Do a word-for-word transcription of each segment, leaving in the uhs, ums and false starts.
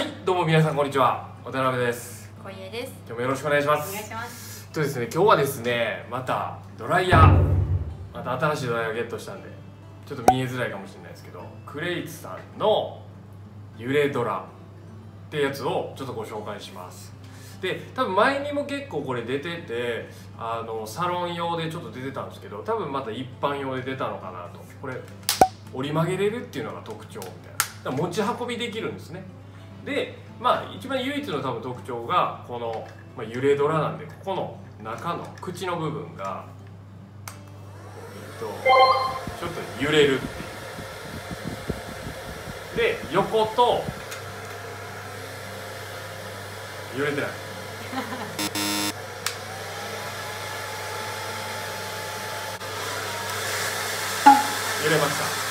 はい、どうも皆さんこんにちは。渡辺です。 小家です。 今日もよろしくお願いします。 お願いします。 とですね、今日はですね、またドライヤー、また新しいドライヤーをゲットしたんで、ちょっと見えづらいかもしれないですけど、クレイツさんの揺れドラってやつをちょっとご紹介します。で、多分前にも結構これ出てて、あのサロン用でちょっと出てたんですけど、多分また一般用で出たのかなと。これ折り曲げれるっていうのが特徴みたいな。だから持ち運びできるんですね。で、まあ一番唯一の多分特徴がこの、まあ、揺れドラなんで、ここの中の口の部分が、えっと、ちょっと揺れるっていう。で、横と揺れてない揺れました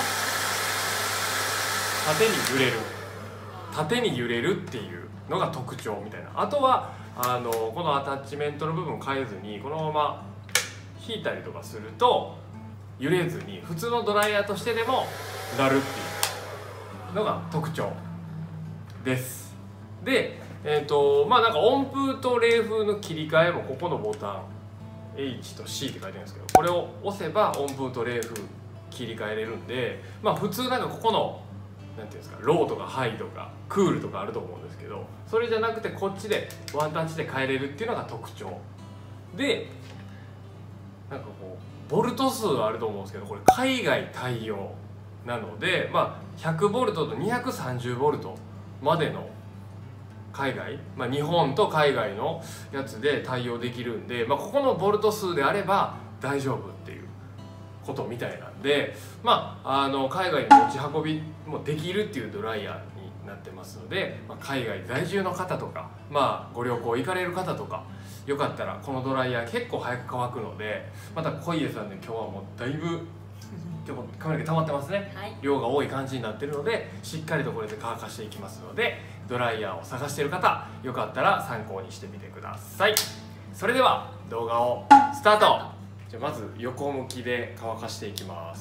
縦に揺れる縦に揺れるっていうのが特徴みたいな。あとはあのこのアタッチメントの部分を変えずにこのまま引いたりとかすると揺れずに普通のドライヤーとしてでもなるっていうのが特徴です。で、えーとまあなんか温風と冷風の切り替えもここのボタン H と C って書いてるんですけど、これを押せば温風と冷風切り替えれるんで、まあ普通なんかここのなんていうんですか、ローとかハイとかクールとかあると思うんですけど、それじゃなくてこっちでワンタッチで変えれるっていうのが特徴で、なんかこうボルト数はあると思うんですけど、これ海外対応なので、まあひゃくボルトとにひゃくさんじゅうボルトまでの海外、まあ、日本と海外のやつで対応できるんで、まあ、ここのボルト数であれば大丈夫っていうことみたいなんで、まあ、あの海外に持ち運びもできるっていうドライヤーになってますので、まあ、海外在住の方とか、まあ、ご旅行行かれる方とかよかったらこのドライヤー結構早く乾くので、また小家さんで今日はもうだいぶ今日も髪の毛溜まってますね、はい、量が多い感じになってるのでしっかりとこれで乾かしていきますので、ドライヤーを探している方よかったら参考にしてみてください。それでは動画をスタート。じゃあまず横向きで乾かしていきます。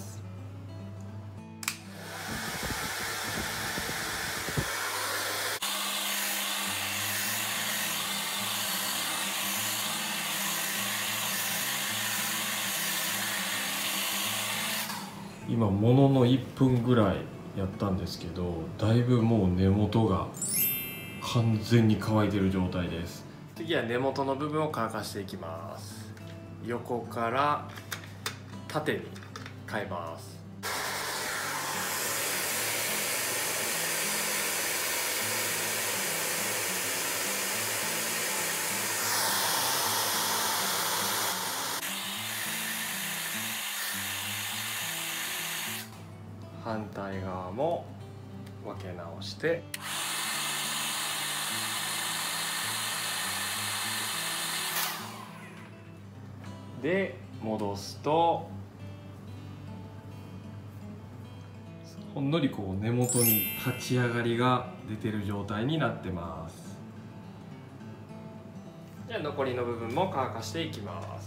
今もののいっぷんぐらいやったんですけど、だいぶもう根元が完全に乾いてる状態です。次は根元の部分を乾かしていきます。横から縦に変えます。反対側も分け直してで戻すとほんのりこう根元に立ち上がりが出てる状態になってます。じゃあ残りの部分も乾かしていきます。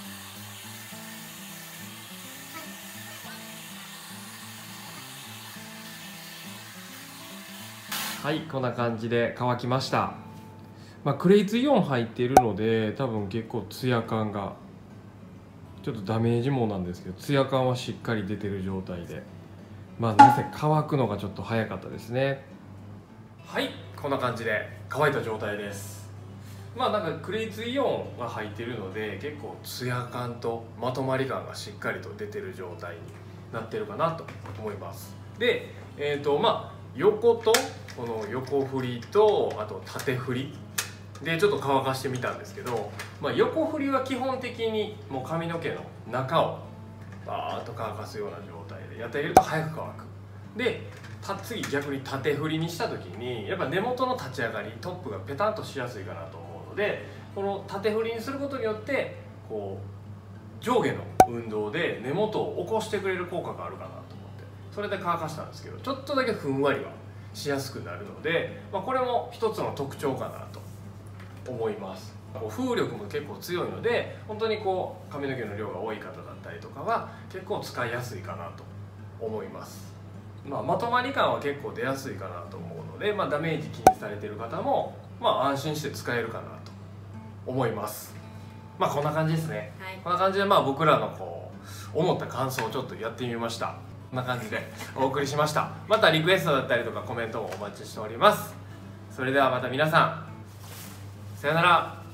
はい、こんな感じで乾きました。まあ、クレイツイオン入っているので多分結構ツヤ感がちょっとダメージもなんですけどツヤ感はしっかり出てる状態で、まあなぜ乾くのがちょっと早かったですね。はい、こんな感じで乾いた状態です。まあなんかクレイツイオンが入っているので結構ツヤ感とまとまり感がしっかりと出てる状態になってるかなと思います。で、えーとまあ横とこの横振りとあと縦振りでちょっと乾かしてみたんですけど、まあ、横振りは基本的にもう髪の毛の中をバーッと乾かすような状態でやってあげると早く乾く。で次逆に縦振りにした時にやっぱ根元の立ち上がりトップがペタンとしやすいかなと思うので、この縦振りにすることによってこう上下の運動で根元を起こしてくれる効果があるかなと思ってそれで乾かしたんですけど、ちょっとだけふんわりはしやすくなるので、まあ、これも一つの特徴かなと思います。風力も結構強いので本当にこう髪の毛の量が多い方だったりとかは結構使いやすいかなと思います。 まあ、まとまり感は結構出やすいかなと思うので、まあ、ダメージ気にされてる方も、まあ、安心して使えるかなと思います。まあこんな感じですね、はい、こんな感じでまあ僕らのこう思った感想をちょっとやってみました。こんな感じでお送りしました。またリクエストだったりとかコメントもお待ちしております。それではまた皆さんさよなら。